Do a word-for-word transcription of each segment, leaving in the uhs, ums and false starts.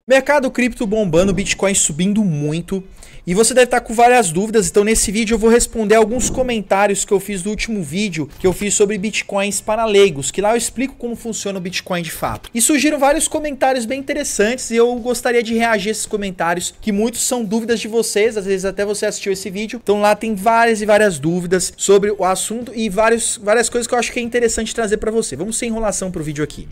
Mercado cripto bombando, Bitcoin subindo muito. E você deve estar com várias dúvidas, então nesse vídeo eu vou responder alguns comentários que eu fiz do último vídeo que eu fiz sobre Bitcoins para leigos, que lá eu explico como funciona o Bitcoin de fato. E surgiram vários comentários bem interessantes e eu gostaria de reagir a esses comentários, que muitos são dúvidas de vocês, às vezes até você assistiu esse vídeo. Então lá tem várias e várias dúvidas sobre o assunto e vários, várias coisas que eu acho que é interessante trazer para você. Vamos sem enrolação pro vídeo aqui.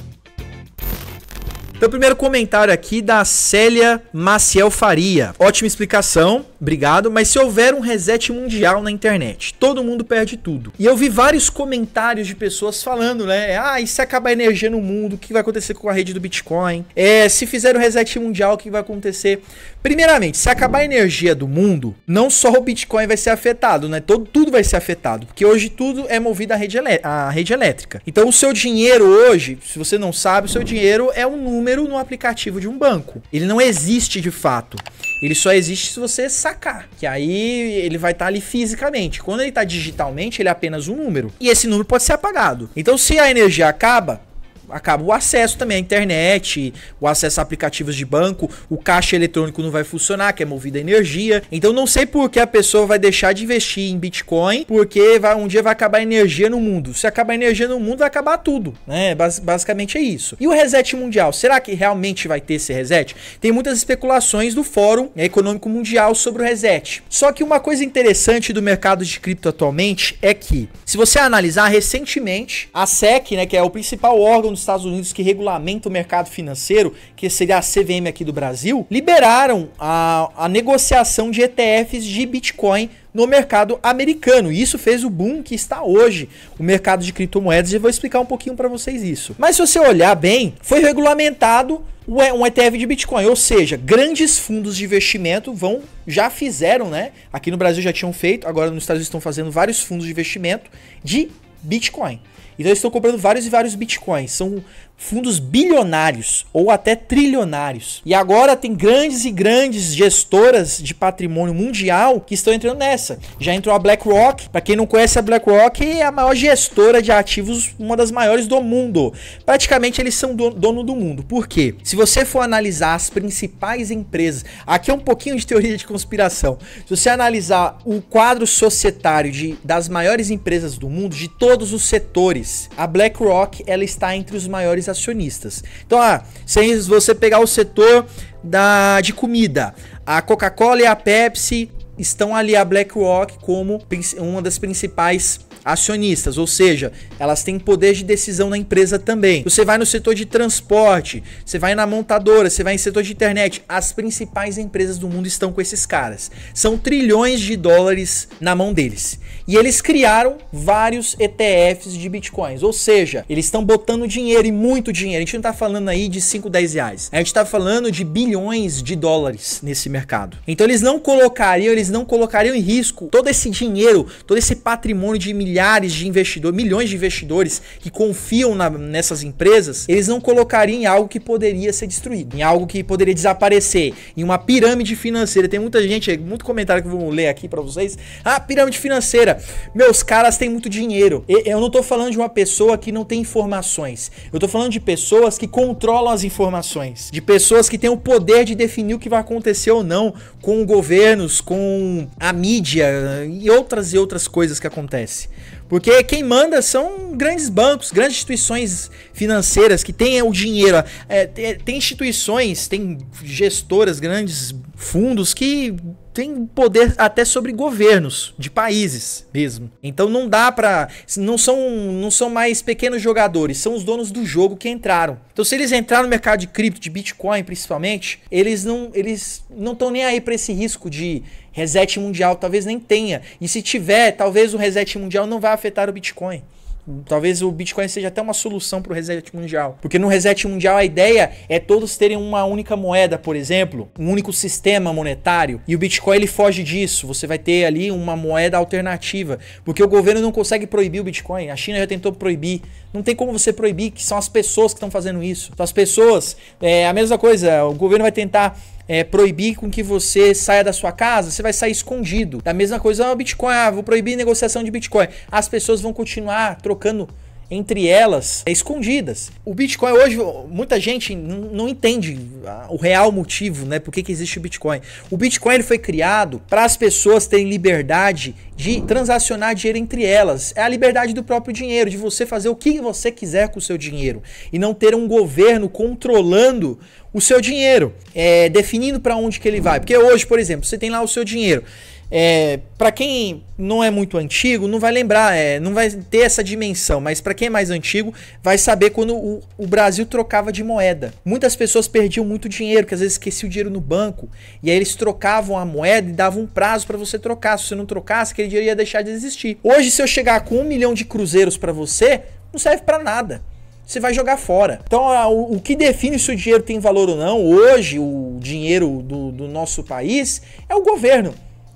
Então, primeiro comentário aqui da Célia Maciel Faria. Ótima explicação, obrigado. Mas se houver um reset mundial na internet, todo mundo perde tudo. E eu vi vários comentários de pessoas falando, né? Ah, e se acabar a energia no mundo, o que vai acontecer com a rede do Bitcoin? É, se fizer um reset mundial, o que vai acontecer? Primeiramente, se acabar a energia do mundo, não só o Bitcoin vai ser afetado, né? Todo, tudo vai ser afetado. Porque hoje tudo é movido à rede, à rede elétrica. Então, o seu dinheiro hoje, se você não sabe, o seu dinheiro é um número no aplicativo de um banco. Ele não existe de fato. Ele só existe se você sacar, que aí ele vai estar ali fisicamente. Quando ele está digitalmente, ele é apenas um número. E esse número pode ser apagado. Então, se a energia acaba, acaba o acesso também à internet, o acesso a aplicativos de banco, o caixa eletrônico não vai funcionar, que é movido a energia. Então não sei por que a pessoa vai deixar de investir em Bitcoin, porque vai, um dia vai acabar a energia no mundo. Se acabar a energia no mundo, vai acabar tudo, né? Bas basicamente é isso. E o reset mundial, será que realmente vai ter esse reset? Tem muitas especulações do Fórum Econômico Mundial sobre o reset. Só que uma coisa interessante do mercado de cripto atualmente é que, se você analisar recentemente, a S E C, né, que é o principal órgão dos Estados Unidos que regulamenta o mercado financeiro, que seria a C V M aqui do Brasil, liberaram a, a negociação de E T Fs de Bitcoin no mercado americano. E isso fez o boom que está hoje o mercado de criptomoedas. E eu vou explicar um pouquinho para vocês isso. Mas se você olhar bem, foi regulamentado um E T F de Bitcoin, ou seja, grandes fundos de investimento vão, já fizeram, né? Aqui no Brasil já tinham feito, agora nos Estados Unidos estão fazendo vários fundos de investimento de Bitcoin. Então eles estão comprando vários e vários Bitcoins. São fundos bilionários ou até trilionários. E agora tem grandes e grandes gestoras de patrimônio mundial que estão entrando nessa. Já entrou a BlackRock. Para quem não conhece, a BlackRock é a maior gestora de ativos, uma das maiores do mundo. Praticamente eles são do, dono do mundo. Por quê? Se você for analisar as principais empresas, aqui é um pouquinho de teoria de conspiração. Se você analisar o quadro societário de, das maiores empresas do mundo, de todos os setores, a BlackRock ela está entre os maiores acionistas. Então, ah, se você pegar o setor da, de comida, a Coca-Cola e a Pepsi estão ali, a BlackRock como uma das principais acionistas, ou seja, elas têm poder de decisão na empresa também. Você vai no setor de transporte, você vai na montadora, você vai em setor de internet, as principais empresas do mundo estão com esses caras. São trilhões de dólares na mão deles. E eles criaram vários E T Fs de Bitcoins, ou seja, eles estão botando dinheiro, e muito dinheiro. A gente não tá falando aí de cinco, dez reais. A gente tá falando de bilhões de dólares nesse mercado. Então eles não colocariam, eles não colocariam em risco todo esse dinheiro, todo esse patrimônio de milhares milhares de investidores, milhões de investidores que confiam na, nessas empresas, eles não colocariam em algo que poderia ser destruído, em algo que poderia desaparecer, em uma pirâmide financeira. Tem muita gente, muito comentário que eu vou ler aqui pra vocês. Ah, pirâmide financeira. Meus caras têm muito dinheiro. Eu não tô falando de uma pessoa que não tem informações. Eu tô falando de pessoas que controlam as informações, de pessoas que têm o poder de definir o que vai acontecer ou não com governos, com a mídia e outras e outras coisas que acontecem. Porque quem manda são grandes bancos, grandes instituições financeiras que têm o dinheiro. É, tem instituições, tem gestoras, grandes fundos que têm poder até sobre governos de países mesmo. Então não dá pra... Não são, não são mais pequenos jogadores, são os donos do jogo que entraram. Então se eles entraram no mercado de cripto, de Bitcoin principalmente, eles não eles não estão nem aí para esse risco de reset mundial, talvez nem tenha. E se tiver, talvez o reset mundial não vai afetar o Bitcoin. Talvez o Bitcoin seja até uma solução para o reset mundial. Porque no reset mundial a ideia é todos terem uma única moeda, por exemplo, um único sistema monetário. E o Bitcoin ele foge disso. Você vai ter ali uma moeda alternativa. Porque o governo não consegue proibir o Bitcoin. A China já tentou proibir. Não tem como você proibir, que são as pessoas que estão fazendo isso. São as pessoas. É a mesma coisa. O governo vai tentar É, proibir com que você saia da sua casa, você vai sair escondido. Da mesma coisa, o Bitcoin, ah, vou proibir negociação de Bitcoin. As pessoas vão continuar trocando entre elas escondidas. O Bitcoin hoje, muita gente não entende o real motivo, né? Por que que existe o Bitcoin. O Bitcoin ele foi criado para as pessoas terem liberdade de transacionar dinheiro entre elas. É a liberdade do próprio dinheiro, de você fazer o que você quiser com o seu dinheiro e não ter um governo controlando o seu dinheiro, é, definindo para onde que ele vai. Porque hoje, por exemplo, você tem lá o seu dinheiro. É, para quem não é muito antigo, não vai lembrar, é, não vai ter essa dimensão, mas para quem é mais antigo, vai saber quando o, o Brasil trocava de moeda. Muitas pessoas perdiam muito dinheiro, que às vezes esqueciam o dinheiro no banco, e aí eles trocavam a moeda e davam um prazo para você trocar. Se você não trocasse, aquele dinheiro ia deixar de existir. Hoje, se eu chegar com um milhão de cruzeiros para você, não serve para nada. Você vai jogar fora. Então, o, o que define se o dinheiro tem valor ou não, hoje, o dinheiro do, do nosso país, é o governo.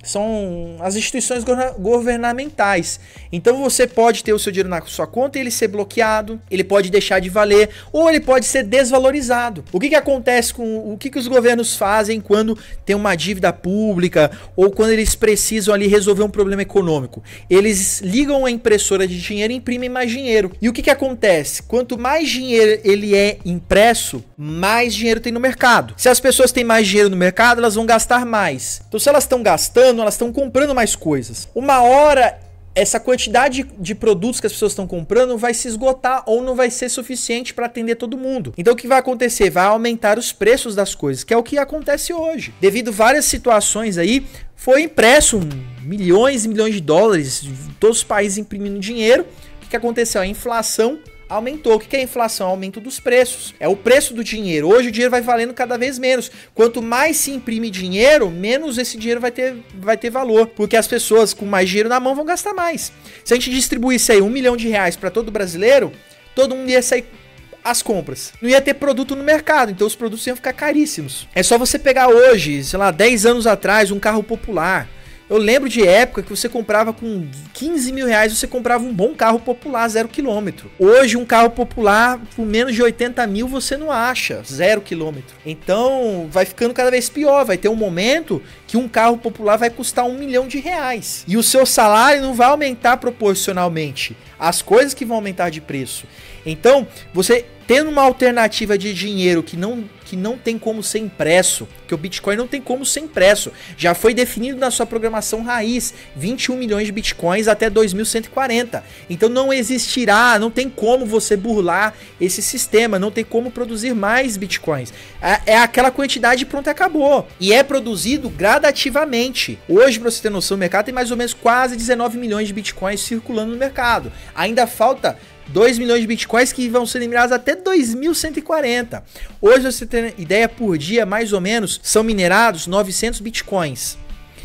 São as instituições governamentais. Então você pode ter o seu dinheiro na sua conta e ele ser bloqueado, ele pode deixar de valer, ou ele pode ser desvalorizado. O que que acontece com o que que os governos fazem quando tem uma dívida pública ou quando eles precisam ali resolver um problema econômico? Eles ligam a impressora de dinheiro e imprimem mais dinheiro. E o que que acontece? Quanto mais dinheiro ele é impresso, mais dinheiro tem no mercado. Se as pessoas têm mais dinheiro no mercado, elas vão gastar mais. Então se elas estão gastando, elas estão comprando mais coisas. Uma hora, essa quantidade de produtos que as pessoas estão comprando vai se esgotar ou não vai ser suficiente para atender todo mundo. Então o que vai acontecer? Vai aumentar os preços das coisas, que é o que acontece hoje. Devido a várias situações aí, foi impresso milhões e milhões de dólares, todos os países imprimindo dinheiro. O que que aconteceu? A inflação aumentou. O que é a inflação? Aumento dos preços. É o preço do dinheiro. Hoje o dinheiro vai valendo cada vez menos. Quanto mais se imprime dinheiro, menos esse dinheiro vai ter, vai ter valor. Porque as pessoas com mais dinheiro na mão vão gastar mais. Se a gente distribuísse aí um milhão de reais para todo brasileiro, todo mundo ia sair as compras. Não ia ter produto no mercado, então os produtos iam ficar caríssimos. É só você pegar hoje, sei lá, dez anos atrás, um carro popular. Eu lembro de época que você comprava com quinze mil reais, você comprava um bom carro popular, zero quilômetro. Hoje um carro popular por menos de oitenta mil você não acha, zero quilômetro. Então vai ficando cada vez pior, vai ter um momento que um carro popular vai custar um milhão de reais. E o seu salário não vai aumentar proporcionalmente às coisas que vão aumentar de preço. Então, você tendo uma alternativa de dinheiro que não, que não tem como ser impresso, que o Bitcoin não tem como ser impresso, já foi definido na sua programação raiz, vinte e um milhões de Bitcoins até dois mil cento e quarenta. Então não existirá, não tem como você burlar esse sistema, não tem como produzir mais Bitcoins. É, é aquela quantidade e pronto, acabou. E é produzido gradativamente. Hoje, para você ter noção, o mercado tem mais ou menos quase dezenove milhões de Bitcoins circulando no mercado. Ainda falta dois milhões de Bitcoins que vão ser minerados até dois mil cento e quarenta. Hoje, você tem ideia, por dia, mais ou menos, são minerados novecentos Bitcoins.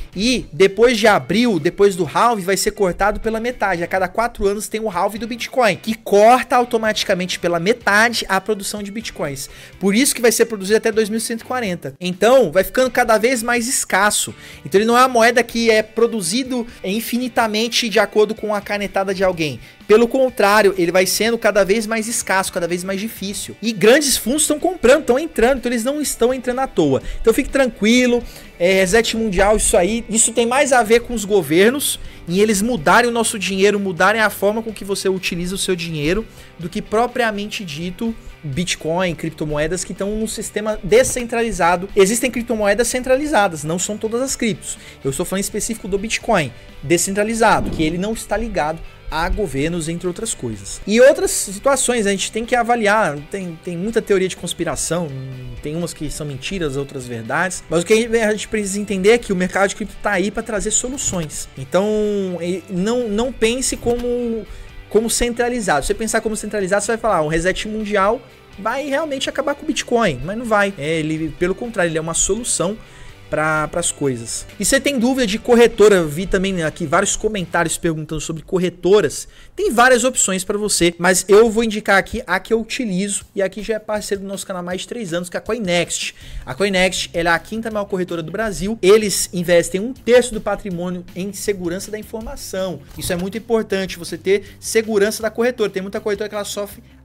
E depois de abril, depois do halving, vai ser cortado pela metade. A cada quatro anos tem o halving do Bitcoin, que corta automaticamente pela metade a produção de Bitcoins. Por isso que vai ser produzido até dois mil cento e quarenta. Então, vai ficando cada vez mais escasso. Então, ele não é uma moeda que é produzido infinitamente de acordo com a canetada de alguém. Pelo contrário, ele vai sendo cada vez mais escasso, cada vez mais difícil. E grandes fundos estão comprando, estão entrando, então eles não estão entrando à toa. Então fique tranquilo, é, reset mundial, isso aí, isso tem mais a ver com os governos, em eles mudarem o nosso dinheiro, mudarem a forma com que você utiliza o seu dinheiro, do que propriamente dito Bitcoin, criptomoedas que estão num sistema descentralizado. Existem criptomoedas centralizadas, não são todas as criptos. Eu estou falando em específico do Bitcoin, descentralizado, que ele não está ligado a governos, entre outras coisas. E outras situações, a gente tem que avaliar, tem, tem muita teoria de conspiração, tem umas que são mentiras, outras verdades, mas o que a gente precisa entender é que o mercado de cripto está aí para trazer soluções. Então, não, não pense como, como centralizado. Se você pensar como centralizado, você vai falar, um reset mundial vai realmente acabar com o Bitcoin, mas não vai. É, ele, pelo contrário, ele é uma solução para as coisas. E você tem dúvida de corretora? Eu vi também aqui vários comentários perguntando sobre corretoras. Tem várias opções para você, mas eu vou indicar aqui a que eu utilizo, e aqui já é parceiro do nosso canal há mais de três anos, que é a Coinext. A Coinext, ela é a quinta maior corretora do Brasil. Eles investem um terço do patrimônio em segurança da informação. Isso é muito importante, você ter segurança da corretora. Tem muita corretora que ela sofre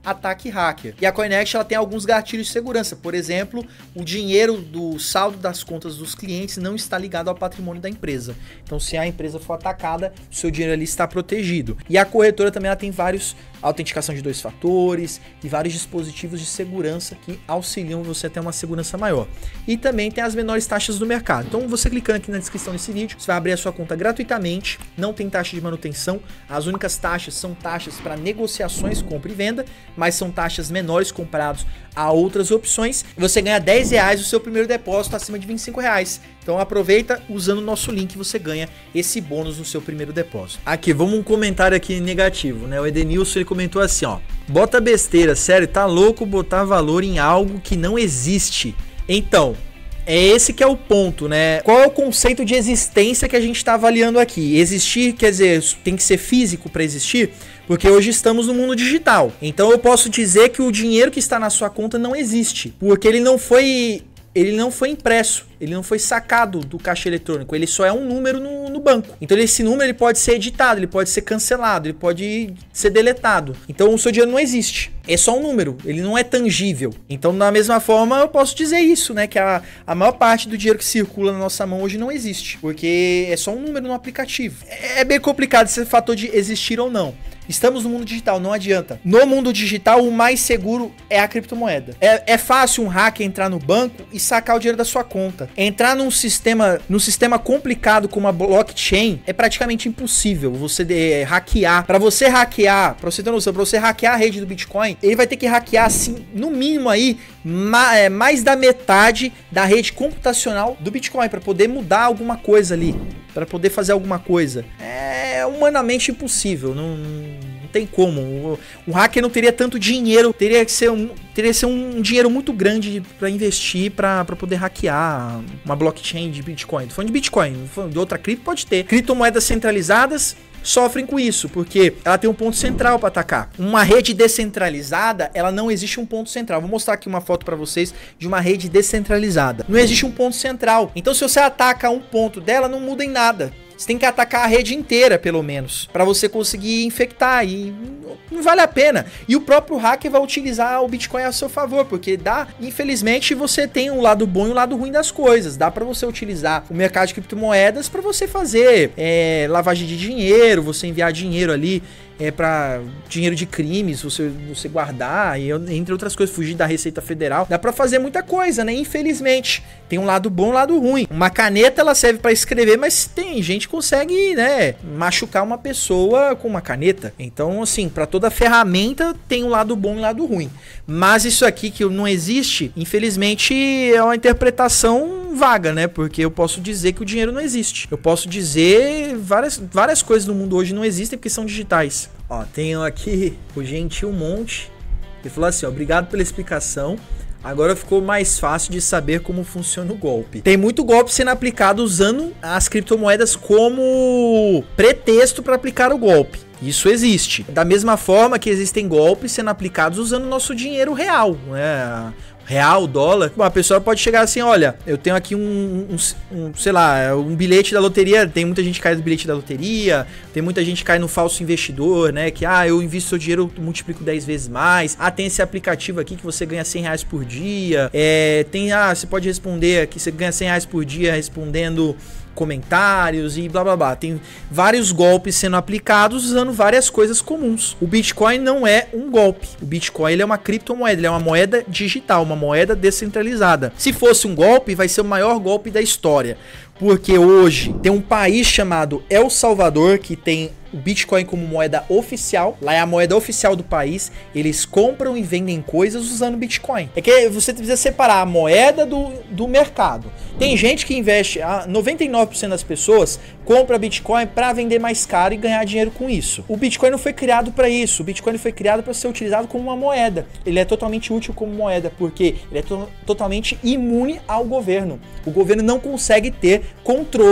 ataque hacker. E a Coinext, ela tem alguns gatilhos de segurança. Por exemplo, o dinheiro do saldo das contas dos clientes não está ligado ao patrimônio da empresa. Então, se a empresa for atacada, o seu dinheiro ali está protegido. E a corretora também ela tem vários autenticação de dois fatores e vários dispositivos de segurança que auxiliam você a ter uma segurança maior. E também tem as menores taxas do mercado. Então, você clicando aqui na descrição desse vídeo, você vai abrir a sua conta gratuitamente, não tem taxa de manutenção. As únicas taxas são taxas para negociações, compra e venda, mas são taxas menores comparados a outras opções. Você ganha dez reais o seu primeiro depósito acima de vinte e cinco reais. Então aproveita, usando o nosso link você ganha esse bônus no seu primeiro depósito. Aqui, vamos um comentário aqui negativo, né? O Edenilson, ele comentou assim, ó: bota besteira, sério, tá louco botar valor em algo que não existe. Então, é esse que é o ponto, né? Qual é o conceito de existência que a gente está avaliando aqui? Existir, quer dizer, tem que ser físico para existir? Porque hoje estamos no mundo digital. Então eu posso dizer que o dinheiro que está na sua conta não existe, porque ele não foi... ele não foi impresso, ele não foi sacado do caixa eletrônico, ele só é um número no, no banco. Então esse número ele pode ser editado, ele pode ser cancelado, ele pode ser deletado. Então o seu dinheiro não existe, é só um número, ele não é tangível. Então da mesma forma eu posso dizer isso, né, que a, a maior parte do dinheiro que circula na nossa mão hoje não existe, porque é só um número no aplicativo. É, é bem complicado esse fator de existir ou não. Estamos no mundo digital, não adianta. No mundo digital, o mais seguro é a criptomoeda. É, é fácil um hacker entrar no banco e sacar o dinheiro da sua conta. Entrar num sistema, num sistema complicado como a blockchain é praticamente impossível você de, hackear. Para você hackear, para você ter noção, para você hackear a rede do Bitcoin, ele vai ter que hackear, assim, no mínimo aí, ma, é, mais da metade da rede computacional do Bitcoin para poder mudar alguma coisa ali, para poder fazer alguma coisa. É humanamente impossível, não... não tem como. O, o hacker não teria tanto dinheiro, teria que ser um, teria que ser um dinheiro muito grande para investir para poder hackear uma blockchain de Bitcoin. Tô falando de Bitcoin, de outra cripto pode ter. Criptomoedas centralizadas sofrem com isso, porque ela tem um ponto central para atacar. Uma rede descentralizada, ela não existe um ponto central. Vou mostrar aqui uma foto para vocês de uma rede descentralizada. Não existe um ponto central. Então, se você ataca um ponto dela, não muda em nada. Você tem que atacar a rede inteira, pelo menos, para você conseguir infectar, e não vale a pena. E o próprio hacker vai utilizar o Bitcoin a seu favor, porque dá, infelizmente, você tem um lado bom e um lado ruim das coisas. Dá para você utilizar o mercado de criptomoedas para você fazer é, lavagem de dinheiro, você enviar dinheiro ali é para dinheiro de crimes, você, você guardar, e entre outras coisas, fugir da Receita Federal. Dá para fazer muita coisa, né? Infelizmente, tem um lado bom e um lado ruim. Uma caneta, ela serve para escrever, mas tem gente que consegue, né, machucar uma pessoa com uma caneta. Então, assim, para toda ferramenta tem um lado bom e um lado ruim. Mas isso aqui que não existe, infelizmente, é uma interpretação vaga, né? Porque eu posso dizer que o dinheiro não existe. Eu posso dizer várias, várias coisas no mundo hoje não existem porque são digitais. Ó, tenho aqui o Gentil Monte, que falou assim, ó: obrigado pela explicação. Agora ficou mais fácil de saber como funciona o golpe. Tem muito golpe sendo aplicado usando as criptomoedas como pretexto para aplicar o golpe. Isso existe. Da mesma forma que existem golpes sendo aplicados usando o nosso dinheiro real, né? Real, dólar. Uma pessoa pode chegar assim, olha, eu tenho aqui um, um, um, sei lá, um bilhete da loteria. Tem muita gente que cai no bilhete da loteria, tem muita gente que cai no falso investidor, né? Que, ah, eu invisto seu dinheiro, eu multiplico dez vezes mais. Ah, tem esse aplicativo aqui que você ganha cem reais por dia. É, tem, ah, você pode responder aqui, você ganha cem reais por dia respondendo comentários e blá blá blá. Tem vários golpes sendo aplicados usando várias coisas comuns. O Bitcoin não é um golpe. O Bitcoin ele é uma criptomoeda, ele é uma moeda digital, uma moeda descentralizada. Se fosse um golpe, vai ser o maior golpe da história. Porque hoje tem um país chamado El Salvador que tem o Bitcoin como moeda oficial. Lá é a moeda oficial do país. Eles compram e vendem coisas usando Bitcoin. É que você precisa separar a moeda do, do mercado. Tem gente que investe, noventa e nove por cento das pessoas compra Bitcoin para vender mais caro e ganhar dinheiro com isso. O Bitcoin não foi criado para isso. O Bitcoin foi criado para ser utilizado como uma moeda. Ele é totalmente útil como moeda porque ele é to- totalmente imune ao governo. O governo não consegue ter controle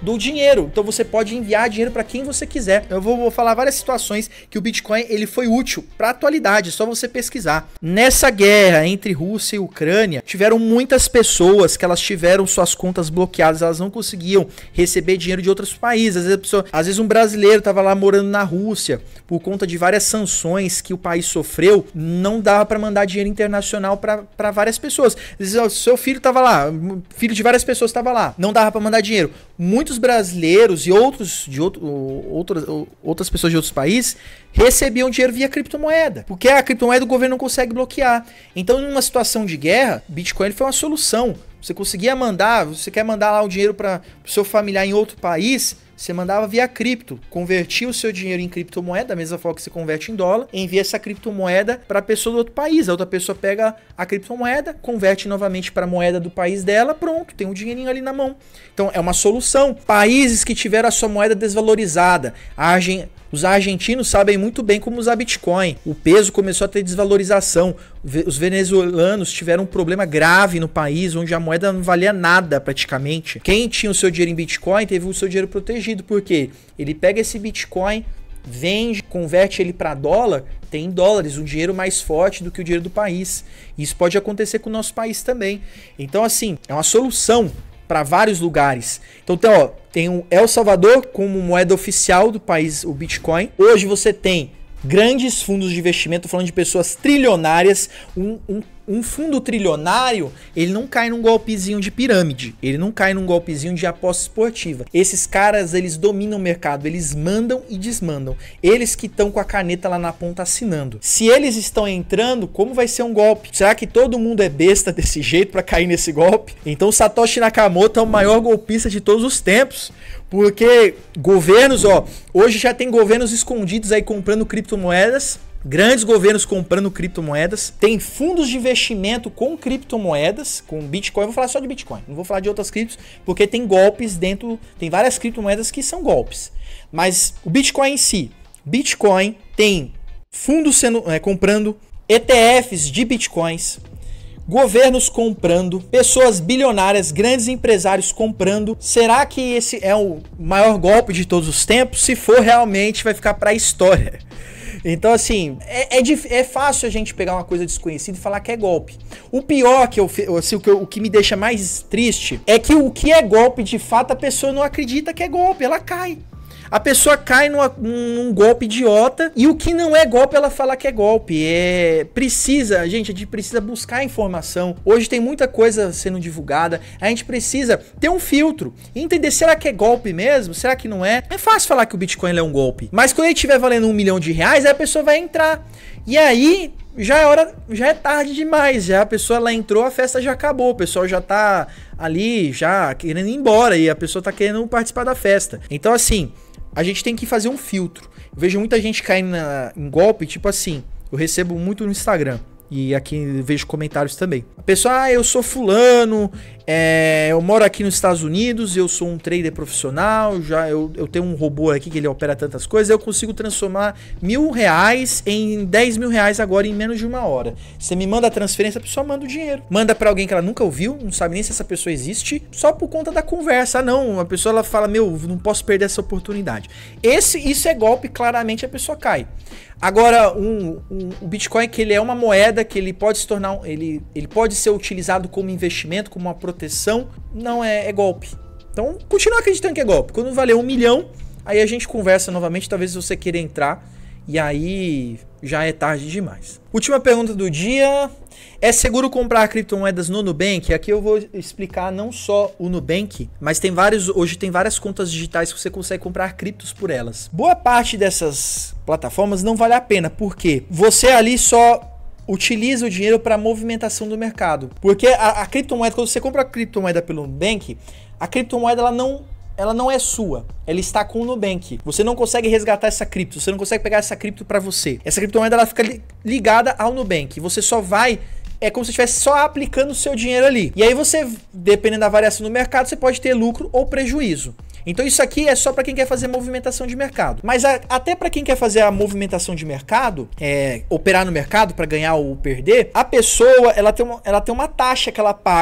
do dinheiro. Então você pode enviar dinheiro para quem você quiser. Eu vou, vou falar várias situações que o Bitcoin ele foi útil para a atualidade, é só você pesquisar. Nessa guerra entre Rússia e Ucrânia, tiveram muitas pessoas que elas tiveram suas contas bloqueadas, elas não conseguiam receber dinheiro de outros países. Às vezes, a pessoa, às vezes um brasileiro estava lá morando na Rússia, por conta de várias sanções que o país sofreu, não dava para mandar dinheiro internacional para várias pessoas. Às vezes, o seu filho estava lá, filho de várias pessoas estava lá, não dava para mandar dinheiro. Muitos brasileiros e outros de outro, outras, outras pessoas de outros países recebiam dinheiro via criptomoeda, porque a criptomoeda o governo não consegue bloquear. Então, numa situação de guerra, Bitcoin foi uma solução. Você conseguia mandar, você quer mandar lá o dinheiro para o seu familiar em outro país, você mandava via cripto, convertia o seu dinheiro em criptomoeda, da mesma forma que você converte em dólar, envia essa criptomoeda para a pessoa do outro país. A outra pessoa pega a criptomoeda, converte novamente para a moeda do país dela, pronto, tem um dinheirinho ali na mão. Então é uma solução. Países que tiveram a sua moeda desvalorizada, a Argen... os argentinos sabem muito bem como usar Bitcoin. O peso começou a ter desvalorização. Os venezuelanos tiveram um problema grave no país, onde a moeda não valia nada praticamente. Quem tinha o seu dinheiro em Bitcoin teve o seu dinheiro protegido, porque ele pega esse Bitcoin, vende, converte ele para dólar, tem em dólares, um dinheiro mais forte do que o dinheiro do país. Isso pode acontecer com o nosso país também. Então, assim, é uma solução para vários lugares. Então, tem, ó, tem o El Salvador como moeda oficial do país, o Bitcoin. Hoje você tem grandes fundos de investimento, falando de pessoas trilionárias. Um, um, um fundo trilionário, ele não cai num golpezinho de pirâmide, ele não cai num golpezinho de aposta esportiva. Esses caras, eles dominam o mercado, eles mandam e desmandam. Eles que estão com a caneta lá na ponta assinando. Se eles estão entrando, como vai ser um golpe? Será que todo mundo é besta desse jeito para cair nesse golpe? Então o Satoshi Nakamoto é o maior golpista de todos os tempos. Porque governos, ó, hoje já tem governos escondidos aí comprando criptomoedas, grandes governos comprando criptomoedas, tem fundos de investimento com criptomoedas, com Bitcoin. Eu vou falar só de Bitcoin, não vou falar de outras criptos, porque tem golpes dentro, tem várias criptomoedas que são golpes. Mas o Bitcoin em si, Bitcoin tem fundos sendo, é, comprando E T Fs de Bitcoins, governos comprando, pessoas bilionárias, grandes empresários comprando. Será que esse é o maior golpe de todos os tempos? Se for, realmente vai ficar para a história. Então, assim, é, é, é fácil a gente pegar uma coisa desconhecida e falar que é golpe. O pior, que eu, assim, o, que eu, o que me deixa mais triste, é que o que é golpe, de fato, a pessoa não acredita que é golpe, ela cai. A pessoa cai numa, num golpe idiota, e o que não é golpe, ela fala que é golpe. É, precisa, gente, a gente precisa buscar informação. Hoje tem muita coisa sendo divulgada, a gente precisa ter um filtro e entender, será que é golpe mesmo? Será que não é? É fácil falar que o Bitcoin é um golpe, mas quando ele estiver valendo um milhão de reais, aí a pessoa vai entrar. E aí já é hora, já é tarde demais, já a pessoa ela entrou, a festa já acabou, o pessoal já tá ali, já querendo ir embora, e a pessoa tá querendo participar da festa. Então, assim, a gente tem que fazer um filtro. Eu vejo muita gente caindo na, em golpe, tipo assim, eu recebo muito no Instagram, e aqui eu vejo comentários também. A pessoa, ah, eu sou fulano, é, eu moro aqui nos Estados Unidos, eu sou um trader profissional, já eu, eu tenho um robô aqui que ele opera tantas coisas, eu consigo transformar mil reais em dez mil reais agora em menos de uma hora. Você me manda a transferência, a pessoa manda o dinheiro. Manda pra alguém que ela nunca ouviu, não sabe nem se essa pessoa existe, só por conta da conversa. Ah, não, a pessoa ela fala, meu, não posso perder essa oportunidade. Esse, isso é golpe, claramente a pessoa cai. Agora, um, um, o Bitcoin, que ele é uma moeda que ele pode se tornar, ele, ele pode ser utilizado como investimento, como uma proteção, não é, é golpe. Então, continua acreditando que é golpe. Quando valer um milhão, aí a gente conversa novamente, talvez você queira entrar, e aí já é tarde demais. Última pergunta do dia. É seguro comprar criptomoedas no Nubank? Aqui eu vou explicar não só o Nubank, mas tem vários, hoje tem várias contas digitais que você consegue comprar criptos por elas. Boa parte dessas plataformas não vale a pena, porque você ali só utiliza o dinheiro para movimentação do mercado. Porque a, a criptomoeda, quando você compra a criptomoeda pelo Nubank, a criptomoeda ela não ela não é sua, ela está com o Nubank. Você não consegue resgatar essa cripto, você não consegue pegar essa cripto para você. Essa criptomoeda ela fica li, ligada ao Nubank. Você só vai, é como se estivesse só aplicando o seu dinheiro ali. E aí você, dependendo da variação do mercado, você pode ter lucro ou prejuízo. Então isso aqui é só para quem quer fazer movimentação de mercado. Mas a, até para quem quer fazer a movimentação de mercado, é, operar no mercado para ganhar ou perder, a pessoa ela tem, uma, ela tem uma taxa que ela paga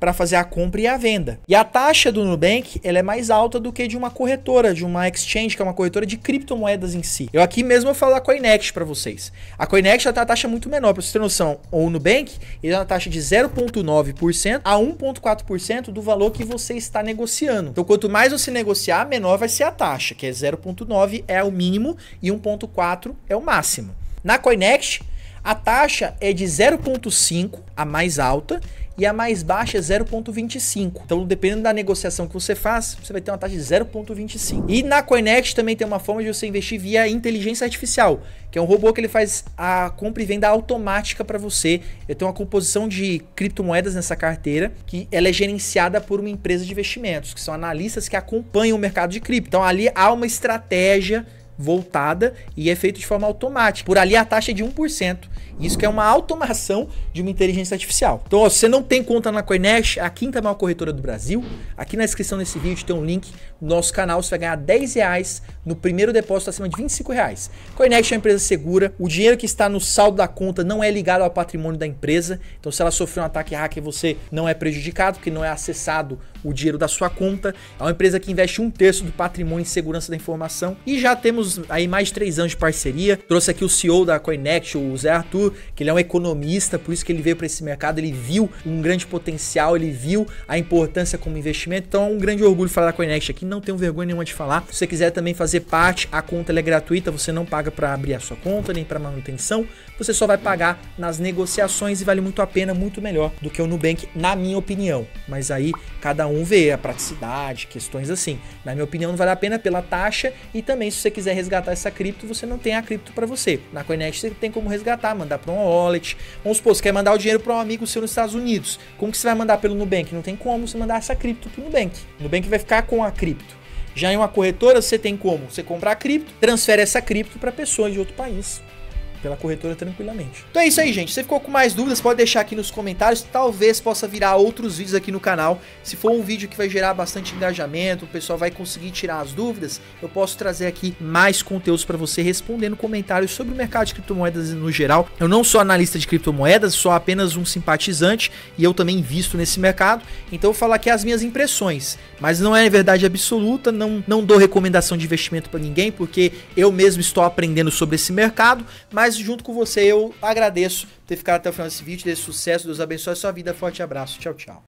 para fazer a compra e a venda. E a taxa do Nubank, ela é mais alta do que de uma corretora, de uma exchange, que é uma corretora de criptomoedas em si. Eu aqui mesmo vou falar da Coinext para vocês. A Coinext ela tem uma taxa muito menor, para vocês terem noção. O Nubank, ele é uma taxa de zero vírgula nove por cento a um vírgula quatro por cento do valor que você está negociando. Então, quanto mais você negociar, menor vai ser a taxa, que é zero vírgula nove é o mínimo e um vírgula quatro é o máximo. Na Coinext, a taxa é de zero vírgula cinco, a mais alta, e a mais baixa é zero vírgula vinte e cinco. Então, dependendo da negociação que você faz, você vai ter uma taxa de zero vírgula vinte e cinco. E na Coinext também tem uma forma de você investir via inteligência artificial, que é um robô que ele faz a compra e venda automática para você. Eu tenho uma composição de criptomoedas nessa carteira, que ela é gerenciada por uma empresa de investimentos, que são analistas que acompanham o mercado de cripto. Então, ali há uma estratégia voltada e é feito de forma automática. Por ali a taxa é de um por cento. Isso que é uma automação de uma inteligência artificial. Então, ó, se você não tem conta na Coinext, a quinta maior corretora do Brasil, aqui na descrição desse vídeo tem um link no nosso canal, você vai ganhar dez reais no primeiro depósito acima de vinte e cinco reais. Coinext é uma empresa segura, o dinheiro que está no saldo da conta não é ligado ao patrimônio da empresa, então se ela sofrer um ataque hacker, você não é prejudicado, porque não é acessado o dinheiro da sua conta. É uma empresa que investe um terço do patrimônio em segurança da informação e já temos aí mais de três anos de parceria. Trouxe aqui o C E O da Coinext, o Zé Arthur, que ele é um economista, por isso que ele veio para esse mercado, ele viu um grande potencial, ele viu a importância como investimento, então é um grande orgulho falar da Coinext aqui, não tenho vergonha nenhuma de falar. Se você quiser também fazer parte, a conta ela é gratuita, você não paga para abrir a sua conta, nem para manutenção, você só vai pagar nas negociações e vale muito a pena, muito melhor do que o Nubank, na minha opinião. Mas aí cada um vê a praticidade, questões assim. Na minha opinião não vale a pena pela taxa e também se você quiser resgatar essa cripto, você não tem a cripto para você. Na Coinext você tem como resgatar, mandar para uma wallet. Vamos supor, você quer mandar o dinheiro para um amigo seu nos Estados Unidos. Como que você vai mandar pelo Nubank? Não tem como você mandar essa cripto pro Nubank. O Nubank vai ficar com a cripto. Já em uma corretora, você tem como você comprar a cripto, transfere essa cripto para pessoa de outro país, pela corretora tranquilamente. Então é isso aí, gente. Se você ficou com mais dúvidas, pode deixar aqui nos comentários. Talvez possa virar outros vídeos aqui no canal. Se for um vídeo que vai gerar bastante engajamento, o pessoal vai conseguir tirar as dúvidas, eu posso trazer aqui mais conteúdos para você respondendo comentários sobre o mercado de criptomoedas no geral. Eu não sou analista de criptomoedas, sou apenas um simpatizante e eu também invisto nesse mercado. Então eu vou falar aqui as minhas impressões, mas não é verdade absoluta, não, não dou recomendação de investimento para ninguém, porque eu mesmo estou aprendendo sobre esse mercado, mas junto com você eu agradeço por ter ficado até o final desse vídeo. Desse sucesso, Deus abençoe a sua vida, forte abraço, tchau, tchau.